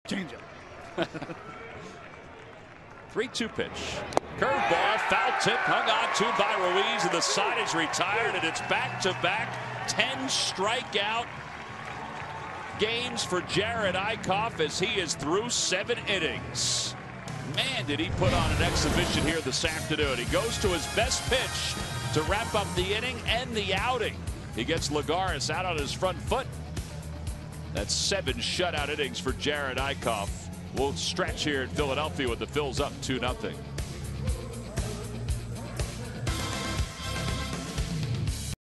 Changeup. 3-2 pitch. Curveball, foul tip, hung on to by Ruiz, and the side is retired, and it's back-to-back 10 strikeout games for Jerad Eickhoff as he is through 7 innings. Man, did he put on an exhibition here this afternoon. He goes to his best pitch to wrap up the inning and the outing. He gets Lagares out on his front foot. That's 7 shutout innings for Jerad Eickhoff. We'll stretch here in Philadelphia with the Phils up 2-0.